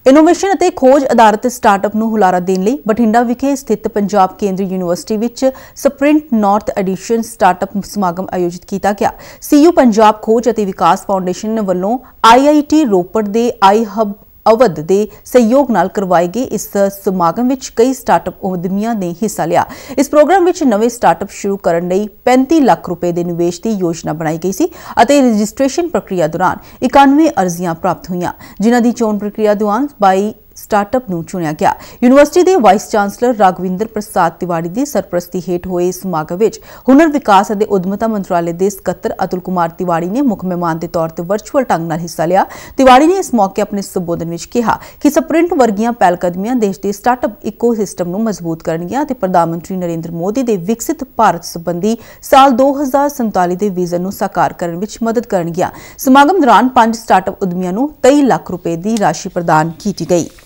Innovation ਅਤੇ ਖੋਜ ਆਧਾਰਿਤ ਸਟਾਰਟਅਪ ਨੂੰ ਹੁਲਾਰਾ ਦੇਣ ਲਈ ਬਠਿੰਡਾ ਵਿਖੇ ਸਥਿਤ ਪੰਜਾਬ ਕੇਂਦਰੀ ਯੂਨੀਵਰਸਿਟੀ ਵਿੱਚ ਸਪ੍ਰਿੰਟ ਨਾਰਥ ਐਡੀਸ਼ਨ ਸਟਾਰਟਅਪ ਸਮਾਗਮ ਆਯੋਜਿਤ ਕੀਤਾ ਗਿਆ। ਸੀਯੂ ਪੰਜਾਬ ਖੋਜ ਅਤੇ ਵਿਕਾਸ ਫਾਊਂਡੇਸ਼ਨ ਵੱਲੋਂ IIT ਰੋਪੜ ਦੇ iHub अवध ਦੇ ਸਹਿਯੋਗ ਨਾਲ ਕਰਵਾਏ ਗਏ ਇਸ ਸਮਾਗਮ ਵਿੱਚ ਕਈ ਸਟਾਰਟਅਪ ਉਦਮੀਆਂ ਨੇ ਹਿੱਸਾ ਲਿਆ। ਇਸ ਪ੍ਰੋਗਰਾਮ ਵਿੱਚ ਨਵੇਂ ਸਟਾਰਟਅਪ ਸ਼ੁਰੂ ਕਰਨ ਲਈ 35 ਲੱਖ ਰੁਪਏ ਦੇ ਨਿਵੇਸ਼ ਦੀ ਯੋਜਨਾ ਬਣਾਈ ਗਈ ਸੀ ਅਤੇ ਰਜਿਸਟ੍ਰੇਸ਼ਨ ਪ੍ਰਕਿਰਿਆ ਦੌਰਾਨ 91 ਅਰਜ਼ੀਆਂ ਪ੍ਰਾਪਤ ਹੋਈਆਂ, ਜਿਨ੍ਹਾਂ ਦੀ ਚੋਣ ਪ੍ਰਕਿਰਿਆ ਦੌਰਾਨ 22 ਸਟਾਰਟਅਪ ਨੂੰ ਚੁਣਿਆ ਗਿਆ। ਯੂਨੀਵਰਸਿਟੀ ਦੇ ਵਾਈਸ ਚਾਂਸਲਰ ਰਾਘਵਿੰਦਰ ਪ੍ਰਸਾਦ ਤਿਵਾੜੀ ਦੀ ਸਰਪ੍ਰਸਤੀ ਹੇਠ ਹੋਏ ਇਸ ਸਮਾਗਮ ਵਿੱਚ ਹੁਨਰ ਵਿਕਾਸ ਅਤੇ ਉਦਮਤਾ ਮੰਤਰਾਲੇ ਦੇ ਸਕੱਤਰ ਅਤੁਲ ਕੁਮਾਰ ਤਿਵਾੜੀ ਨੇ ਮੁੱਖ ਮਹਿਮਾਨ ਦੇ ਤੌਰ ਤੇ ਵਰਚੁਅਲ ਢੰਗ ਨਾਲ ਹਿੱਸਾ ਲਿਆ। ਤਿਵਾੜੀ ਨੇ ਇਸ ਮੌਕੇ ਆਪਣੇ ਸੰਬੋਧਨ ਵਿੱਚ ਕਿਹਾ ਕਿ ਸਪ੍ਰਿੰਟ ਵਰਗੀਆਂ ਪਹਿਲਕਦਮੀਆਂ ਦੇਸ਼ ਦੇ ਸਟਾਰਟਅਪ ਇਕੋਸਿਸਟਮ ਨੂੰ ਮਜ਼ਬੂਤ ਕਰਨਗੀਆਂ ਅਤੇ ਪ੍ਰਧਾਨ ਮੰਤਰੀ ਨਰਿੰਦਰ ਮੋਦੀ ਦੇ ਵਿਕਸਿਤ ਭਾਰਤ ਸੰਬੰਧੀ ਸਾਲ 2047 ਦੇ ਵਿਜ਼ਨ ਨੂੰ ਸਾਕਾਰ ਕਰਨ ਵਿੱਚ ਮਦਦ ਕਰਨਗੀਆਂ। ਸਮਾਗਮ ਦੌਰਾਨ 5 ਸਟਾਰਟਅਪ ਉਦਮੀਆਂ ਨੂੰ 23 ਲੱਖ ਰੁਪਏ ਦੀ ਰਾਸ਼ੀ ਪ੍ਰਦਾਨ ਕੀਤੀ ਗਈ।